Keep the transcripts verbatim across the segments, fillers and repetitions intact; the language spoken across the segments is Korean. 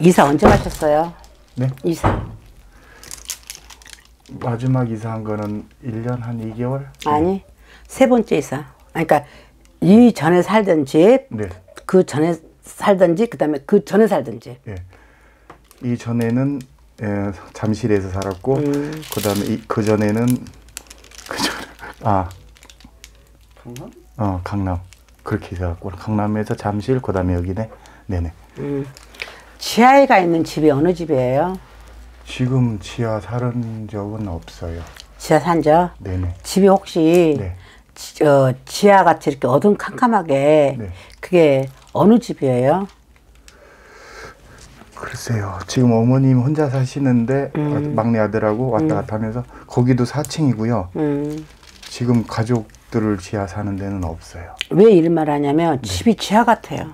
이사 언제 마쳤어요? 네? 이사. 마지막 이사한 거는 일 년 한 이 개월? 아니, 네. 세 번째 이사. 그러니까 이 전에 살던 집, 네. 그 전에 살던 집, 그 다음에 그 전에 살던 집. 예. 이 전에는 예, 잠실에서 살았고, 음. 그 다음에 그 전에는 그 전, 아, 강남? 어, 강남. 그렇게 살았고, 강남에서 잠실, 그 다음에 여기네. 네네. 음. 지하에 가 있는 집이 어느 집이에요? 지금 지하 살은 적은 없어요. 지하 산 적? 네네. 집이 혹시 네. 지, 어, 지하같이 이렇게 어둠캄캄하게 네. 그게 어느 집이에요? 글쎄요. 지금 어머님 혼자 사시는데 음. 막내 아들하고 왔다 음. 갔다 하면서 거기도 사 층이고요. 음. 지금 가족들을 지하 사는 데는 없어요. 왜 이런 말 하냐면 네. 집이 지하 같아요.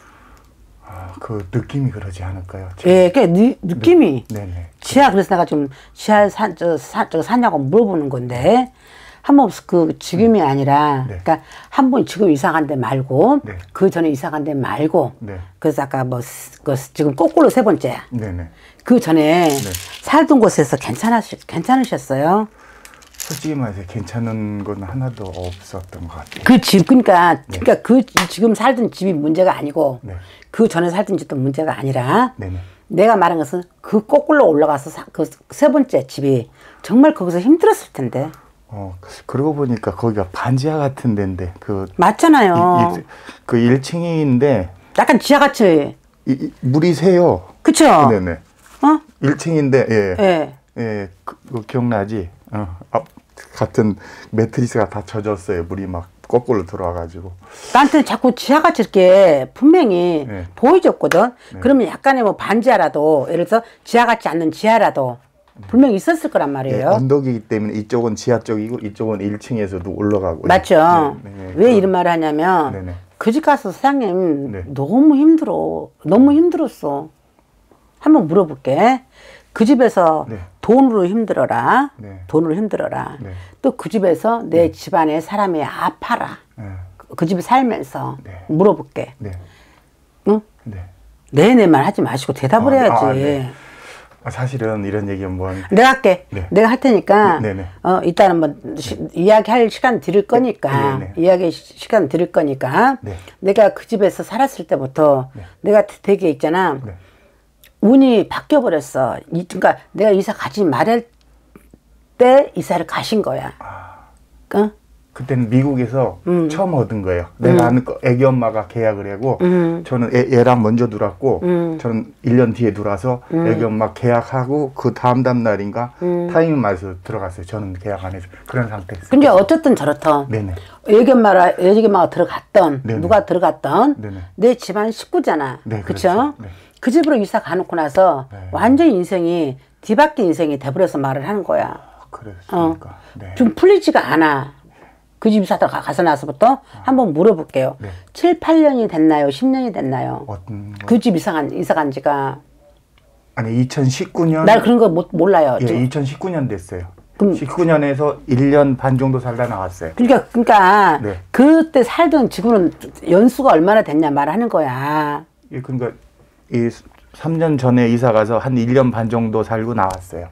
아, 그 느낌이 그러지 않을까요? 예, 그 느, 느낌이 네. 네네. 지하. 그래서 내가 좀 지하에 사, 저, 사, 저 사냐고 물어보는 건데 한번 그 지금이 아니라 네. 그러니까 한 번 지금 이사 간 데 말고 네. 그 전에 이사 간 데 말고 네. 그래서 아까 뭐 그 지금 거꾸로 세 번째야. 네네. 그 전에 네. 살던 곳에서 괜찮으셨, 괜찮으셨어요? 솔직히 말해서 괜찮은 건 하나도 없었던 것 같아요. 그 집, 그러니까, 네. 그러니까 그 지금 살던 집이 문제가 아니고 네. 그 전에 살던 집도 문제가 아니라 네네. 내가 말한 것은 그 거꾸로 올라가서 그 세 번째 집이 정말 거기서 힘들었을 텐데. 어, 그러고 보니까 거기가 반지하 같은 데인데, 그. 맞잖아요. 이, 이, 그 일 층인데. 약간 지하같이. 이, 이, 물이 새요. 그쵸? 네네. 어? 일 층인데, 예. 예. 예, 그, 그 기억나지? 어, 앞, 같은 매트리스가 다 젖었어요. 물이 막 거꾸로 들어와가지고. 나한테는 자꾸 지하같이 이렇게 분명히 네. 보여줬거든. 네. 그러면 약간의 뭐 반지하라도, 예를 들어서 지하같지 않는 지하라도 분명히 있었을 거란 말이에요. 예, 언덕이기 때문에 이쪽은 지하 쪽이고 이쪽은 일 층에서도 올라가고. 맞죠? 네, 네, 왜 그, 이런 말을 하냐면 네네. 그 집 가서 사장님 네. 너무 힘들어. 너무 힘들었어. 한번 물어볼게. 그 집에서 네. 돈으로 힘들어라. 네. 돈으로 힘들어라. 네. 또 그 집에서 내 네. 집안에 사람이 아파라. 네. 그 집에 살면서 네. 물어볼게. 네. 응? 네. 네네 말 하지 마시고 대답을 아, 해야지. 아, 네. 아, 사실은 이런 얘기는 뭐. 내가 할게. 네. 내가 할 테니까. 네, 네. 어, 일단은 뭐, 시, 이야기할 시간 드릴 거니까. 네, 네. 이야기 시, 시간 드릴 거니까. 네. 내가 그 집에서 살았을 때부터 네. 내가 되게 있잖아. 네. 운이 바뀌어버렸어. 이, 그러니까 내가 이사 가지 말할 때 이사를 가신 거야. 아. 어? 그때는 미국에서 음. 처음 얻은 거예요. 내가 아는 거, 애기 엄마가 계약을 하고, 음. 저는 애, 얘랑 먼저 들어왔고, 음. 저는 일 년 뒤에 들어와서 애기 엄마 계약하고, 그 다음 다음 날인가, 음. 타이밍 맞아서 들어갔어요. 저는 계약 안 해서. 그런 상태였어요. 근데 어쨌든 저렇다. 네네. 애기 엄마라, 애기 엄마가 들어갔던, 네네. 누가 들어갔던, 네네. 내 집안 식구잖아. 네, 그쵸? 그렇죠. 네. 그 집으로 이사 가놓고 나서 네. 완전히 인생이 뒤바뀐 인생이 돼버려서 말을 하는 거야. 아, 그랬으니까. 어. 네. 좀 풀리지가 않아. 그 집 이사 가서 나서부터 아. 한번 물어볼게요. 네. 칠, 팔 년이 됐나요? 십 년이 됐나요? 어떤 그 집 이사 간, 이사 간 지가. 아니, 이천십구 년. 날 그런 거 못, 몰라요. 예, 지금. 이천십구 년 됐어요. 그럼- 십구 년에서 일 년 반 정도 살다 나왔어요. 그러니까, 그러니까, 네. 그때 살던 지구는 연수가 얼마나 됐냐 말하는 거야. 예, 그러니까, 이 삼 년 전에 이사 가서 한 일 년 반 정도 살고 나왔어요.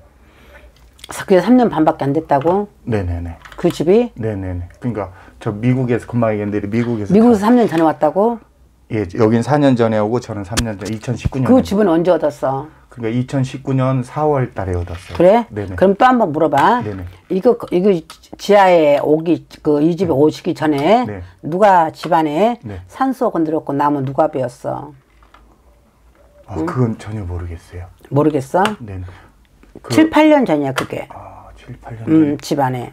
그게 삼 년 반밖에 안 됐다고? 네네네. 그 집이? 네네네. 그러니까 저 미국에서 금방 얘기했는데 미국에서 미국에서 가- 삼 년 전에 왔다고? 예, 여긴 사 년 전에 오고 저는 삼 년 전 이천십구 년. 그 집은 언제 얻었어? 그러니까 이천십구 년 사월 달에 얻었어요. 그래? 네네. 그럼 또 한번 물어봐. 네네. 이거, 이거 지하에 오기, 그, 이 집에 오시기 전에 네. 누가 집안에 네. 산소 건드렸고 나무 누가 베었어? 아, 그건 전혀 모르겠어요. 모르겠어? 네. 그, 칠, 팔 년 전이야, 그게. 아, 칠, 팔 년 전에. 음, 집안에.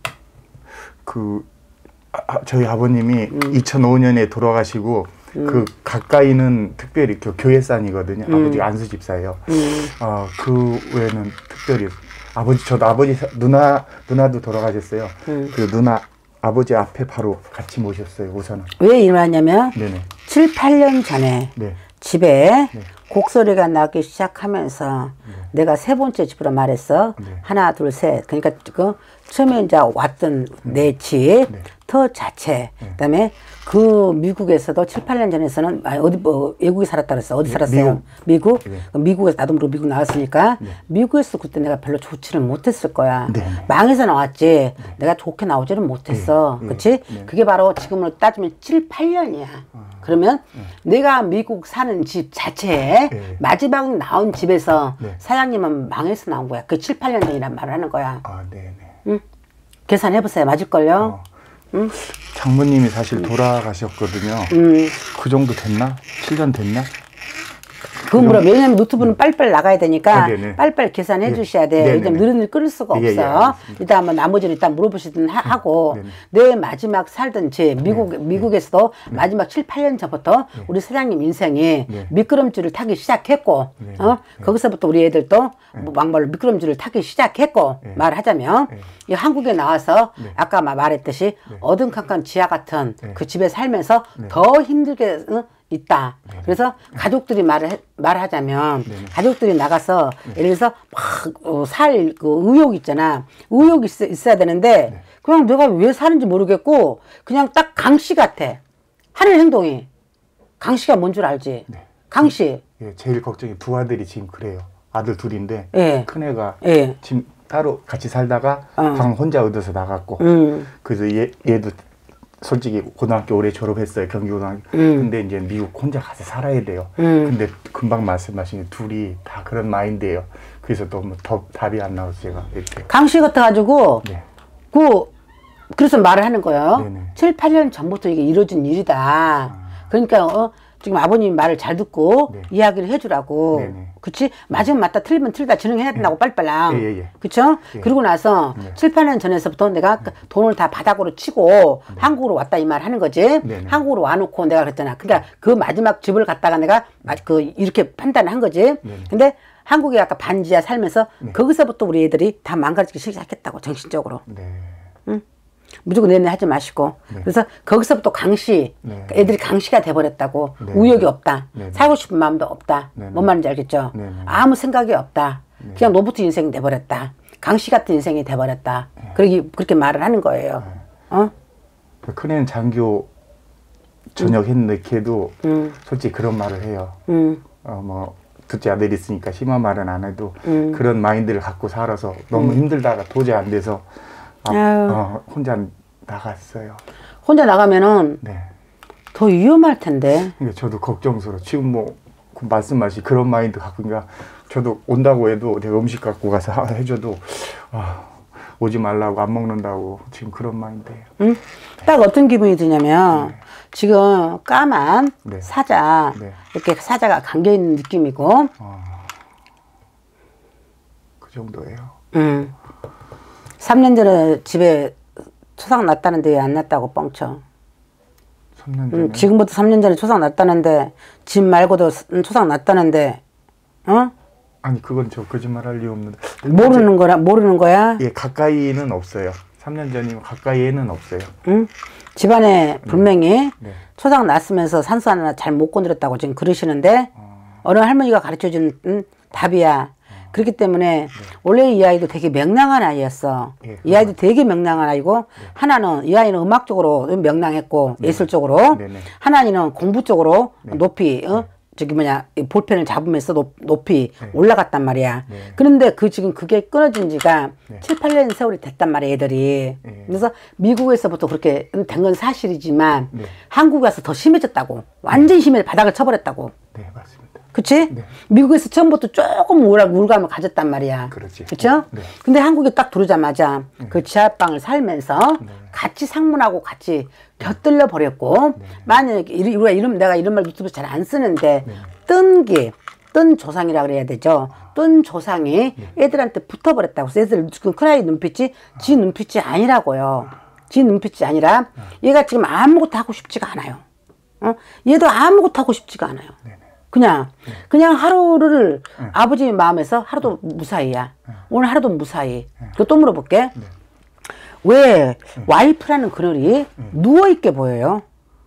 그 아, 아, 저희 아버님이 음. 이천오 년에 돌아가시고 그 가까이는 특별히 그 교회산이거든요. 음. 아버지가 안수 집사예요. 어, 그 외에는 특별히 아버지 저도 아버지 사- 누나 누나도 돌아가셨어요. 음. 그 누나 아버지 앞에 바로 같이 모셨어요. 우선은. 왜 일어나냐면, 네네. 칠, 팔 년 전에 네. 집에 네. 곡소리가 나기 시작하면서 내가 세 번째 집으로 말했어. 네. 하나, 둘, 셋. 그러니까 그 처음에 이제 왔던 내 집, 네. 캐릭터 자체, 네. 그다음에 그 미국에서도 칠, 팔 년 전에서는 아, 어디 뭐 외국에 살았다 그랬어. 어디 살았어요? 미국. 미국? 네. 미국에서 나도 모르고 미국 나왔으니까 네. 미국에서 그때 내가 별로 좋지를 못했을 거야. 네. 망해서 나왔지. 네. 내가 좋게 나오지는 못했어. 네. 그렇지? 네. 그게 바로 지금으로 따지면 칠, 팔 년이야. 아. 그러면 네. 내가 미국 사는 집 자체에 네. 마지막 나온 집에서 네. 사장님은 망해서 나온 거야. 그 칠, 팔 년 전이란 말을 하는 거야. 아, 네, 네. 응? 계산해보세요. 맞을걸요? 어. 응? 장모님이 사실 돌아가셨거든요. 음. 그 정도 됐나? 칠 년 됐나? 그건 뭐라, 왜냐면 노트북은 빨리빨리 나가야 되니까 아, 네네. 빨리빨리 계산해 네. 주셔야 돼. 네네네. 왜냐면 느릿느릿 끊을 수가 예, 예, 없어. 알겠습니다. 일단 한번 나머지는 일단 물어보시든 하, 하고, 네네. 내 마지막 살던 집, 미국, 네. 미국에서도 네. 마지막 칠, 팔 년 전부터 네. 우리 사장님 인생이 네. 미끄럼줄을 타기 시작했고, 네. 어? 네. 거기서부터 우리 애들도 네. 뭐 막말로 미끄럼줄을 타기 시작했고, 네. 말하자면, 네. 이 한국에 나와서 네. 아까 마- 말했듯이 네. 어둠캄캄 지하 같은 네. 그 집에 살면서 네. 더 힘들게 어? 있다. 네. 그래서 가족들이 말을 해- 말하자면 네. 가족들이 나가서 예를 들어서 막살 그 의욕 있잖아. 의욕이 있어, 있어야 되는데 네. 그냥 내가 왜 사는지 모르겠고 그냥 딱 강씨 같아. 하는 행동이. 강씨가 뭔 줄 알지? 네. 강씨. 예, 제일 걱정이 두 아들이 지금 그래요. 아들 둘인데 예. 큰애가 예. 지금 따로 같이 살다가 어. 방 혼자 얻어서 나갔고 음. 그래서 얘, 얘도 솔직히 고등학교 올해 졸업했어요. 경기고등학교. 음. 근데 이제 미국 혼자 가서 살아야 돼요. 음. 근데 금방 말씀하신 둘이 다 그런 마인드예요. 그래서 너무 더 답이 안 나와서 제가 이렇게. 강씨 같아가지고 네. 그 그래서 말을 하는 거예요. 네네. 칠, 팔 년 전부터 이게 이루어진 일이다. 아. 그러니까 어, 지금 아버님 말을 잘 듣고 네. 이야기를 해주라고. 네네. 그치? 맞으면 맞다, 틀리면 틀리다 진행해야 된다고 빨리빨리. 예, 예, 예. 그쵸? 예. 그러고 나서 네. 칠, 팔 년 전에서부터 내가 돈을 다 바닥으로 치고 한국으로 왔다 이 말 하는 거지. 네네. 한국으로 와놓고 내가 그랬잖아. 그러니까 그 마지막 집을 갖다가 내가 마- 그 이렇게 판단을 한 거지. 네네. 근데 한국에 아까 반지하 살면서 네. 거기서부터 우리 애들이 다 망가지기 시작했다고, 정신적으로. 네. 무조건 내내 하지 마시고. 네. 그래서 거기서부터 강시, 네. 애들이 강시가 돼버렸다고. 네. 우욕이 없다. 네. 살고 싶은 마음도 없다. 네. 뭔 말인지 알겠죠? 네. 아무 생각이 없다. 네. 그냥 로봇 인생이 돼버렸다. 강시 같은 인생이 돼버렸다. 그렇게, 그렇게 말을 하는 거예요. 어? 큰애는 장교 전역 했는데 걔도 음. 솔직히 그런 말을 해요. 음. 어, 뭐 둘째 아들이 있으니까 심한 말은 안 해도 음. 그런 마인드를 갖고 살아서 너무 힘들다가 도저히 안 돼서 아, 아유. 어, 혼자 나갔어요. 혼자 나가면은 네. 더 위험할 텐데. 그러니까 저도 걱정스러워. 지금 뭐 그 말씀하신 그런 마인드 갖고 그러니까 저도 온다고 해도 내가 음식 갖고 가서 하- 해줘도 아, 오지 말라고 안 먹는다고 지금 그런 마인드예요. 응? 딱 어떤 기분이 드냐면 네. 지금 까만 네. 사자, 네. 이렇게 사자가 감겨있는 느낌이고 아, 그 정도예요. 음. 삼 년 전에 집에 초상 났다는데 왜 안 났다고 뻥쳐. 삼 년 전에 음, 지금부터 삼 년 전에 초상 났다는데 집 말고도 스- 초상 났다는데 어? 아니 그건 저 거짓말할 이유 없는데 모르는 거라 모르는 거야? 예 가까이는 없어요. 삼 년 전이면 가까이에는 없어요. 응? 집안에 분명히 네. 초상 났으면서 산소 하나 잘 못 건드렸다고 지금 그러시는데 어, 어느 할머니가 가르쳐준 음, 답이야. 그렇기 때문에 원래 이 아이도 되게 명랑한 아이였어. 예, 이 아이도 되게 명랑한 아이고 하나는 이 아이는 음악적으로 명랑했고 예술적으로 네네. 하나는 공부 쪽으로 네. 높이 어? 저기 뭐냐 이 볼펜을 잡으면서 높, 높이 네. 올라갔단 말이야. 네. 그런데 그 지금 그게 끊어진 지가 네. 칠, 팔 년 세월이 됐단 말이야 애들이. 네. 그래서 미국에서부터 그렇게 된 건 사실이지만 네. 한국에 와서 더 심해졌다고. 완전히 심해 바닥을 쳐버렸다고. 네 맞습니다. 그치? 네. 미국에서 처음부터 조금 우락, 우울감을 가졌단 말이야. 그렇지. 그쵸? 네. 근데 한국에 딱 들어오자마자 그 지하방을 살면서 네. 같이 상문하고 같이 곁들여 버렸고, 네. 만약에, 이- 우리가 이름, 내가 이런 말 유튜브에서 잘 안 쓰는데, 네. 뜬기, 뜬 조상이라 그래야 되죠. 뜬 조상이 네. 애들한테 붙어버렸다고. 그래서 애들 지금 큰아이 눈빛이 지 눈빛이 아니라고요. 지 눈빛이 아니라 얘가 지금 아무것도 하고 싶지가 않아요. 어? 얘도 아무것도 하고 싶지가 않아요. 네네. 그냥 그냥 하루를 네. 아버지 마음에서 하루도 무사히야. 오늘 하루도 무사히. 그거 또 물어볼게. 네. 왜 와이프라는 그늘이 누워있게 보여요?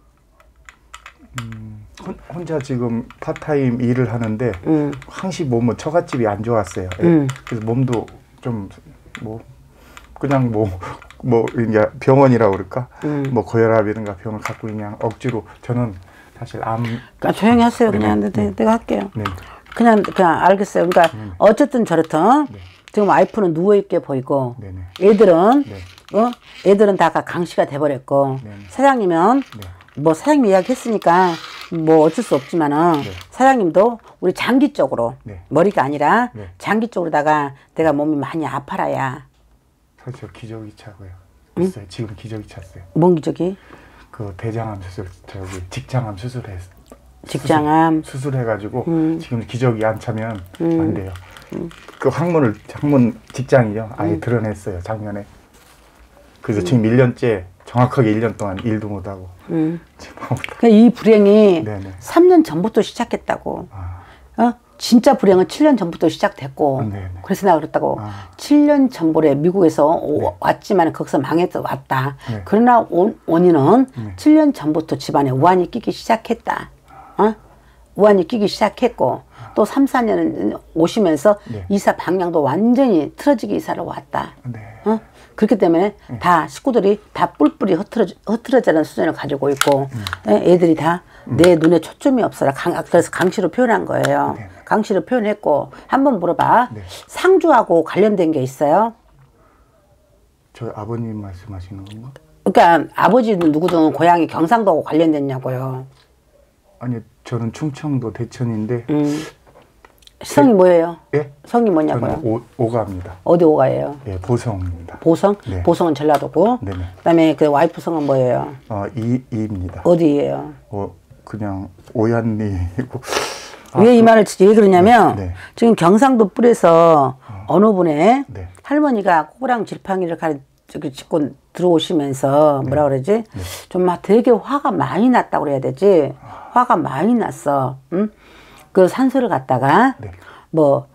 혼- 혼자 지금 파타임 일을 하는데 음. 항시 몸은 처갓집이 안 좋았어요. 예. 음. 그래서 몸도 좀 뭐 그냥 뭐 뭐 이제 병원이라고 그럴까? 음. 뭐 고혈압이든가 병을 갖고 그냥 억지로 저는 사실 암. 그러니까 조용히 하세요. 네, 그냥 네, 네, 네. 내가 할게요. 네. 그냥 그냥 알겠어요. 그러니까 네. 어쨌든 저렇든 네. 지금 와이프는 누워 있게 보이고 네, 네. 애들은 네. 어 애들은 다 강시가 돼버렸고 네, 네. 사장님은 네. 뭐 사장님 이야기했으니까 뭐 어쩔 수 없지만은 네. 사장님도 우리 장기적으로 네. 머리가 아니라 네. 장기적으로다가 내가 몸이 많이 아파라야 사실 저 기저귀 차고요. 있어요. 지금 기저귀 찼어요. 뭔 기저귀? 그 대장암 수술 저기 직장암 수술했어. 직장암. 수술, 수술해가지고 음. 지금 기저귀 안 차면 음. 안 돼요. 그 항문을 항문 직장이요. 아예 음. 드러냈어요 작년에. 그래서 지금 일 년째 정확하게 일 년 동안 일도 못 하고. 음. 지금 아무것도. 그러니까 이 불행이 네네. 삼 년 전부터 시작했다고. 아, 어? 진짜 불행은 칠 년 전부터 시작됐고. 네네. 그래서 내가 그랬다고. 아. 칠 년 전부에 미국에서 오- 네. 왔지만 거기서 망해서 왔다. 네. 그러나 원, 원인은 네. 칠 년 전부터 집안에 우환이 끼기 시작했다. 어? 우환이 끼기 시작했고 또 삼, 사 년 오시면서 네. 이사 방향도 완전히 틀어지게 이사를 왔다. 네. 어? 그렇기 때문에 네. 다 식구들이 다 뿔뿔이 흐트러, 흐트러지는 수준을 가지고 있고 음. 애- 애들이 다 내 눈에 초점이 없어라. 강, 그래서 강시로 표현한 거예요. 네. 강시로 표현했고 한번 물어봐. 네. 상주하고 관련된 게 있어요? 저 아버님 말씀하시는 건가? 그러니까 아버지는 누구든 고향이 경상도하고 관련됐냐고요. 아니 저는 충청도 대천인데 음. 성이 뭐예요? 예? 성이 뭐냐고요? 저는 오, 오가입니다. 어디 오가예요? 예, 보성입니다. 보성? 네. 보성은 전라도고. 네네. 그다음에 그 와이프 성은 뭐예요? 어, 이, 이입니다. 어디예요? 어, 그냥 오얀리고. 왜 이 말을 왜 그러냐면 네, 네. 지금 경상도 뿔에서 어느 분의 네. 할머니가 꼬부랑 지팡이를 가리 저기 짚고 들어오시면서 뭐라 그러지? 좀 막 되게 화가 많이 났다고 그래야 되지? 화가 많이 났어. 응? 그 산소를 갖다가 네. 뭐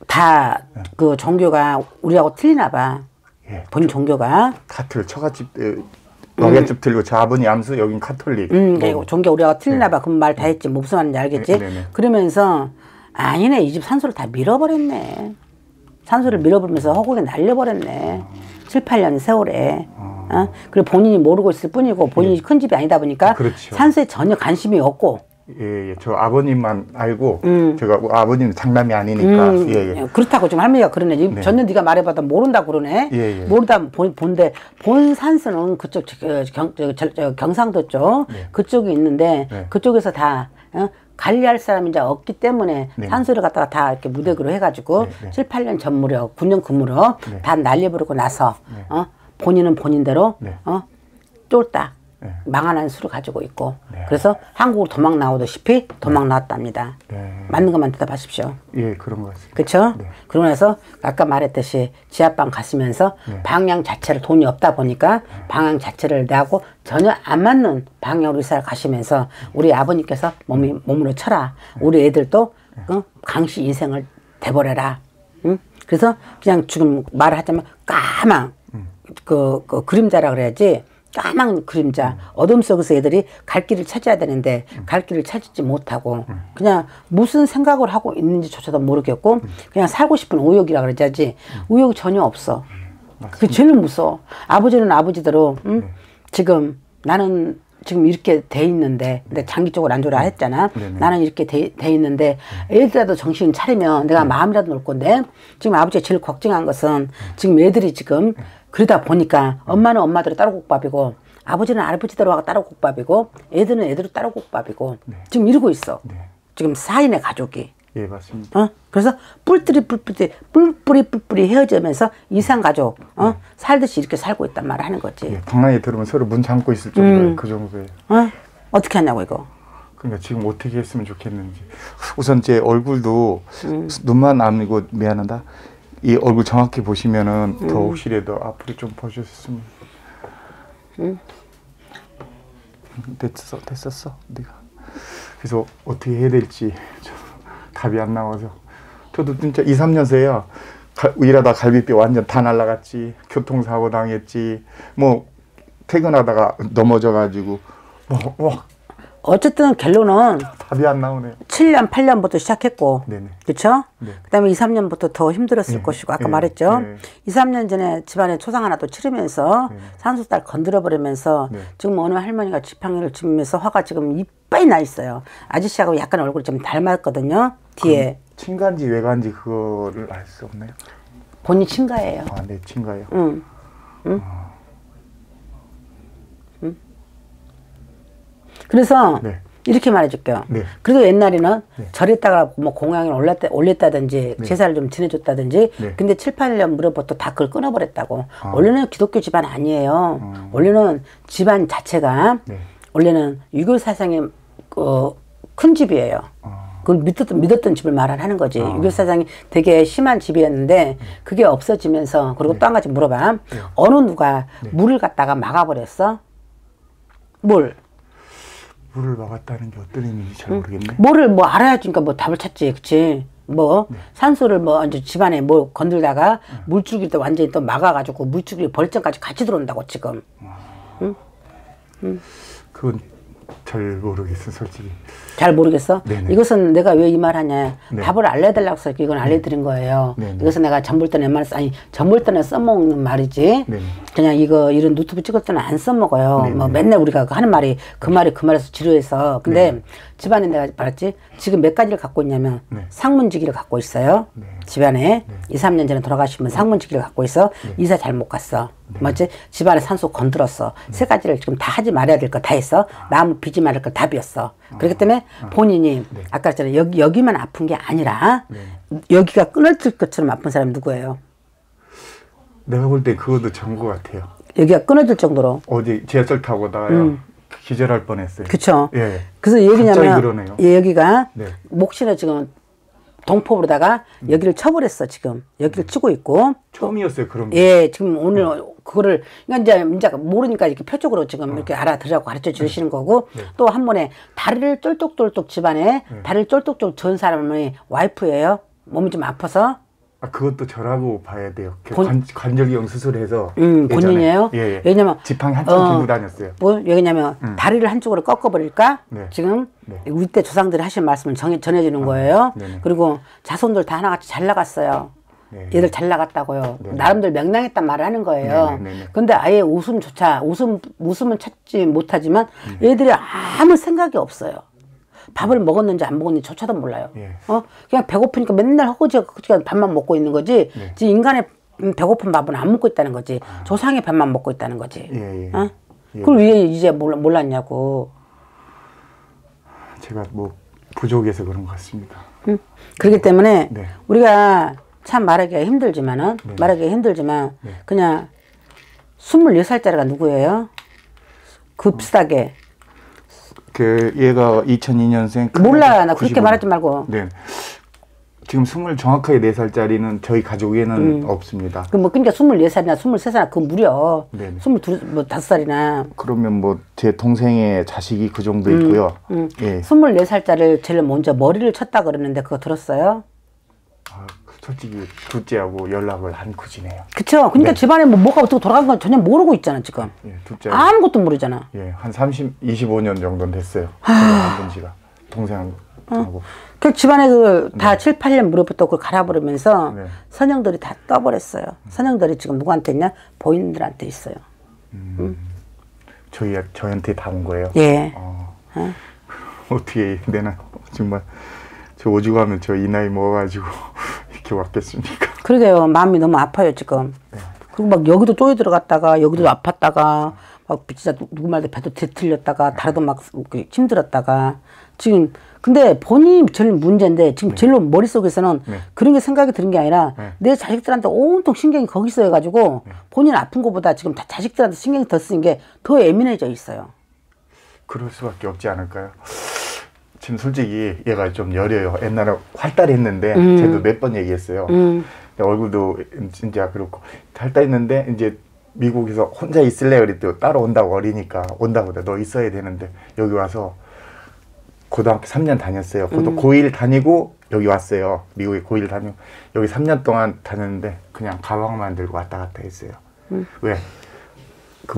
다 그 종교가 우리하고 틀리나 봐. 예. 본 종교가. 카톨 처갓집 에, 와갓집 들고 저 아버님 암수 여긴 카톨릭. 음, 뭐, 그 종교 우리하고 틀리나 봐. 그럼 말 다 했지. 뭐 무슨 말인지 알겠지? 네, 네, 네. 그러면서 아니네. 이 집 산소를 다 밀어버렸네. 산소를 밀어버리면서 허공에 날려버렸네. 칠, 팔 년 세월에. 어? 그리고 본인이 모르고 있을 뿐이고 본인이 큰 집이 아니다 보니까 그렇죠. 산소에 전혀 관심이 없고 예, 예, 저 아버님만 알고 음. 제가 아버님 장남이 아니니까 음, 예, 예. 그렇다고 지금 할머니가 그러네. 네. 전혀 네가 말해봐도 모른다고 그러네. 예, 예. 모르다 본, 본데 본 산수는 그쪽 저, 경, 저, 저, 저, 경상도 쪽 네. 그쪽이 있는데 네. 그쪽에서 다 어? 관리할 사람이 이제 없기 때문에 네. 산소를 갖다가 다 이렇게 무대기로 해가지고 네, 네. 칠, 팔 년 전 무렵, 구 년 그 무렵 네. 다 날려버리고 나서 네. 어? 본인은 본인대로 네. 어? 쫄딱 네. 망한 수를 가지고 있고 네. 그래서 한국으로 도망 나오다시피 도망 나왔답니다. 네. 맞는 것만 대답하십시오. 예, 그런 것 같습니다. 그렇죠? 네. 그러고 나서 아까 말했듯이 지하방 갔으면서 네. 방향 자체를 돈이 없다 보니까 방향 자체를 내하고 전혀 안 맞는 방향으로 이사를 가시면서 우리 아버님께서 몸이 몸으로 쳐라. 우리 애들도 어? 강시 인생을 돼버려라. 응? 그래서 그냥 지금 말을 하자면 까망 그, 그 그림자라 그래야지. 까만 그림자, 어둠 속에서 애들이 갈 길을 찾아야 되는데 갈 길을 찾지 못하고 그냥 무슨 생각을 하고 있는지조차도 모르겠고 그냥 살고 싶은 의욕이라 그러자지 의욕이 전혀 없어. 그게 제일 무서워. 아버지는 아버지대로 응? 지금 나는 지금 이렇게 돼 있는데 근데 장기적으로 안 좋으라 했잖아. 네네. 나는 이렇게 돼, 돼 있는데 애들이라도 정신 차리면 내가 마음이라도 놓을 건데 지금 아버지가 제일 걱정한 것은 지금 애들이 지금 그러다 보니까 엄마는 엄마대로 따로국밥이고 아버지는 아버지대로 따로국밥이고 애들은 애대로 따로국밥이고 네. 지금 이러고 있어. 네. 지금 사인의 가족이. 예, 맞습니다. 어? 그래서 뿔뿔이 뿔뿔이 뿔뿔이 뿔뿔이 헤어지면서 이상가족 어? 살듯이 이렇게 살고 있단 말을 하는 거지. 예, 방랑에 들으면 서로 문 잠고 있을 정도예요. 그 정도예요. 어? 어떻게 하냐고 이거. 그러니까 지금 어떻게 했으면 좋겠는지. 우선 제 얼굴도 눈만 아니고 미안하다. 이 얼굴 정확히 보시면은 더 혹시라도 앞으로 좀 보셨으면. 응. 됐어, 됐었어, 네가. 그래서 어떻게 해야 될지 저, 답이 안 나와서. 저도 진짜 이, 삼 년 새야 일하다 갈비뼈 완전 다 날라갔지. 교통사고 당했지. 뭐 퇴근하다가 넘어져가지고 뭐, 뭐 어쨌든 결론은 답이 안 나오네요. 칠 년, 팔 년부터 시작했고, 네네. 그쵸? 네. 그 다음에 이, 삼 년부터 더 힘들었을 네. 것이고, 아까 네. 말했죠? 네. 이, 삼 년 전에 집안에 초상 하나 또 치르면서 네. 산소살 건드려버리면서 네. 지금 지금 어느 할머니가 지팡이를 짚으면서 화가 지금 이빨이 나 있어요. 아저씨하고 약간 얼굴이 좀 닮았거든요, 뒤에. 친가인지 외가인지 그거를 알 수 없나요? 본인 친가예요. 아, 네, 친가요. 응. 응? 응? 그래서 네. 이렇게 말해줄게요. 네. 그래도 옛날에는 네. 절에다가 뭐 공양을 올렸다, 올렸다든지 네. 제사를 좀 지내줬다든지 네. 근데 칠, 팔 년 무렵부터 다 그걸 끊어버렸다고. 아. 원래는 기독교 집안 아니에요. 음. 원래는 집안 자체가 네. 원래는 유교 사상이 어, 큰 집이에요. 아. 그걸 믿었던, 믿었던 집을 말하는 거지. 아. 유교 사상이 되게 심한 집이었는데 그게 없어지면서 그리고 네. 또 한 가지 물어봐. 네. 어느 누가 네. 물을 갖다가 막아버렸어? 물. 물을 막았다는 게 어떤 의미인지 잘 모르겠네. 뭐를 뭐 알아야지, 그러니까 뭐 답을 찾지, 그치? 뭐 네. 산소를 뭐 이제 집안에 뭐 건들다가 물줄기를 또 완전히 또 막아가지고 물줄기 벌점까지 같이 들어온다고 지금. 응? 응? 그건 잘 모르겠어, 솔직히. 잘 모르겠어? 네네. 이것은 내가 왜 이 말 하냐. 네. 답을 알려달라고 해서 이건 알려드린 거예요. 네네. 이것은 내가 전불전에 말, 아니, 전불전에 써먹는 말이지. 네네. 그냥 이거, 이런 유튜브 찍을 때는 안 써먹어요. 네네. 뭐 맨날 우리가 하는 말이 그 말이 그 말에서 지루해서. 근데 네. 집안에 내가 말했지. 지금 몇 가지를 갖고 있냐면 네. 상문지기를 갖고 있어요. 네. 집안에. 네. 이, 삼 년 전에 돌아가시면 상문지기를 갖고 있어. 이사 잘 못 갔어. 맞지? 집안에 산소 건들었어. 세 가지를 지금 다 하지 말아야 될 거 다 했어. 나무 비지 말을 걸 다 비웠어. 그렇기 때문에 본인이 네. 아까 했잖아요. 여기, 여기만 아픈 게 아니라 네. 여기가 끊어질 것처럼 아픈 사람이 누구예요? 내가 볼 때 그것도 전 것 같아요. 여기가 끊어질 정도로. 어제 지하철 타고 다가요. 음. 기절할 뻔했어요. 그쵸? 예. 그래서 얘기냐면 갑자기 그러네요. 예, 여기가 네. 목신을 지금 동포로다가 여기를 쳐버렸어 지금. 여기를 치고 있고. 처음이었어요, 그런 게. 예, 지금 오늘 그거를 그러니까 이제 이제 모르니까 이렇게 표적으로 지금 이렇게 알아들으라고 가르쳐 주시는 거고 네. 또 한 번에 다리를 쫄뚝쫄뚝 집안에 네. 다리를 쫄뚝쫄뚝 전 사람이 와이프예요. 몸이 좀 아파서. 아, 그것도 저라고 봐야 돼요. 그 본- 관, 관절경 수술해서. 음, 예전에. 본인이에요? 예, 예. 왜냐면 지팡이 한참 어, 들고 다녔어요. 뭐 왜냐면 음. 다리를 한쪽으로 꺾어버릴까? 네. 지금 네. 우리 때 조상들이 하신 말씀을 정, 전해주는 거예요. 네네. 그리고 자손들 다 하나같이 잘 나갔어요. 네. 얘들 잘 나갔다고요. 네네. 나름대로 명랑했단 말을 하는 거예요. 네네네. 근데 아예 웃음조차 웃음 웃음은 찾지 못하지만 음. 얘들이 아무 생각이 없어요. 밥을 먹었는지 안 먹었는지 조차도 몰라요. 예. 어 그냥 배고프니까 맨날 허거지 허거지 밥만 먹고 있는 거지. 네. 지금 인간의 배고픈 밥은 안 먹고 있다는 거지. 조상의 밥만 먹고 있다는 거지. 예, 예. 어? 예. 그걸 왜 이제 몰라, 몰랐냐고. 제가 뭐 부족해서 그런 것 같습니다. 응? 그렇기 때문에 네. 우리가 참 말하기가 힘들지만은 네. 말하기가 힘들지만 네. 그냥 스물네 살짜리가 누구예요? 급하게 그 얘가 이천이 년생. 몰라. 나 그렇게 말하지 말고. 네. 지금 스물 정확하게 네 살짜리는 저희 가족에는 음. 없습니다. 그 뭐 그러니까 스물네 살이나 스물세 살이나 그 무려 네네. 스물두 뭐 다섯 살이나 그러면 뭐 제 동생의 자식이 그 정도 있고요. 음. 예. 스물네 살짜리를 제일 먼저 머리를 쳤다 그러는데 그거 들었어요? 아, 솔직히 둘째하고 연락을 않고 지내요. 그쵸? 그러니까 네. 집안에 뭐 뭐가 어떻게 돌아간 건 전혀 모르고 있잖아 지금. 예, 둘째. 아무것도 모르잖아. 예, 한 삼십, 이십오 년 정도는 됐어요. 한번 지가 동생하고. 그 집안에 그 다 칠, 팔 년 무렵부터 그걸 갈아버리면서 네. 선영들이 다 떠버렸어요. 선영들이 지금 누구한테 있냐? 보인들한테 있어요. 저희 저한테 다 온 거예요. 예. 어. 어떻게 내나 정말 저 오죽하면 저 이 나이 먹어가지고 이렇게 왔겠습니까? 그러게요. 마음이 너무 아파요 지금. 네. 그리고 막 여기도 쪼여 들어갔다가 여기도 아팠다가 막 진짜 누구 말도 배도 뒤틀렸다가 다리도 막 힘들었다가 지금 근데 본인이 제일 문제인데 지금 제일 머릿속에서는 네. 그런 게 생각이 드는 게 아니라 네. 내 자식들한테 온통 신경이 거기서 해가지고 본인 아픈 것보다 지금 다 자식들한테 신경이 더 쓰는 게 더 예민해져 있어요. 그럴 수밖에 없지 않을까요? 지금 솔직히 얘가 좀 여려요. 옛날에 활달했는데 음. 쟤도 몇 번 얘기했어요. 음. 얼굴도 진짜 그렇고 활달했는데 이제 미국에서 혼자 있을래 그랬더니 따로 온다고 어리니까 온다고 너 있어야 되는데 여기 와서 고등학교 삼 년 다녔어요. 고등 음. 고일 다니고 여기 왔어요. 미국에 고일 다니고 여기 삼 년 동안 다녔는데 그냥 가방만 들고 왔다 갔다 했어요. 음. 왜? 그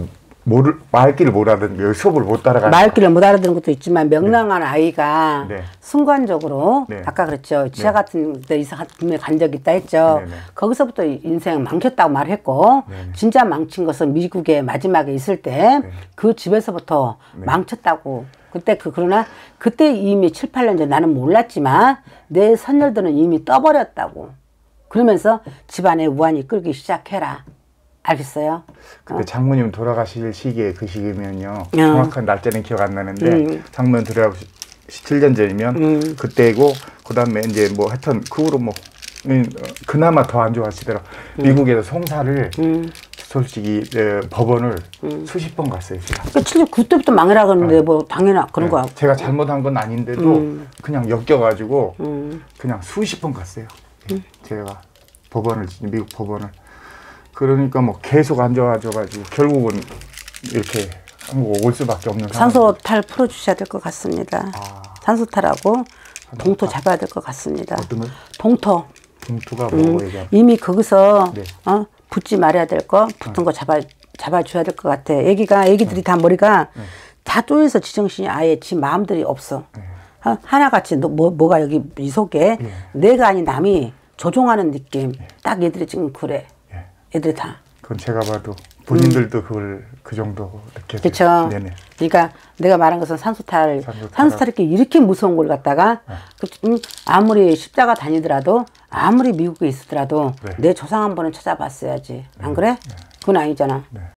모를 말귀를 못 알아듣는 수업을 못 따라가는 말귀를 못 알아듣는 것도 있지만 명랑한 네. 아이가 네. 순간적으로 네. 아까 그랬죠. 지하 네. 같은 데 이사 분명히 간 적이 있다 했죠. 네, 네. 거기서부터 인생 망쳤다고 말했고 네, 네. 진짜 망친 것은 미국에 마지막에 있을 때 그 네. 집에서부터 네. 망쳤다고. 그때 그 그러나 그때 이미 칠, 팔 년 전 나는 몰랐지만 내 선열들은 이미 떠버렸다고. 그러면서 집안에 우환이 끌기 시작해라. 알겠어요? 그때 어? 장모님 돌아가실 시기에 그 시기면요. 어. 정확한 날짜는 기억 안 나는데 음. 장모님 돌아가실 칠 년 전이면 음. 그때고 그다음에 이제 뭐 하여튼 그 후로 뭐 그나마 더 안 좋아하시더라. 음. 미국에서 송사를 음. 솔직히 에, 법원을 음. 수십 번 갔어요. 제가. 그러니까 칠십구 때부터 망해라 그러는데 네. 뭐 당연한 그런 네. 거야. 제가 잘못한 건 아닌데도 음. 그냥 엮여가지고 음. 그냥 수십 번 갔어요. 음. 제가 법원을 미국 법원을 그러니까 뭐 계속 안 좋아져가지고 결국은 이렇게 한국 올 수밖에 없는 상황. 산소탈 풀어주셔야 될 것 같습니다. 아. 산소탈하고 동토 잡아야 될 것 같습니다. 어떤 거? 동토. 동토가 뭐 음. 이미 거기서 네. 어? 붙지 말아야 될 거, 붙은 네. 거 잡아 잡아줘야 될 것 같아. 애기가 애기들이 네. 다 머리가 네. 다 쪼여서 지정신이 아예 지 마음들이 없어. 네. 어? 하나같이 너, 뭐 뭐가 여기 이 속에 네. 내가 아닌 남이 조종하는 느낌. 네. 딱 애들이 지금 그래. 네. 애들이 다. 그건 제가 봐도 본인들도 음. 그걸 그 정도 느껴요. 그렇죠. 그러니까 내가 말한 것은 산소탈, 산소탈, 산소탈 이렇게 이렇게 무서운 걸 갖다가 네. 그, 음, 아무리 십자가 다니더라도 아무리 미국에 있었더라도 네. 내 조상 한 번은 찾아봤어야지. 안 그래? 네. 그건 아니잖아. 네.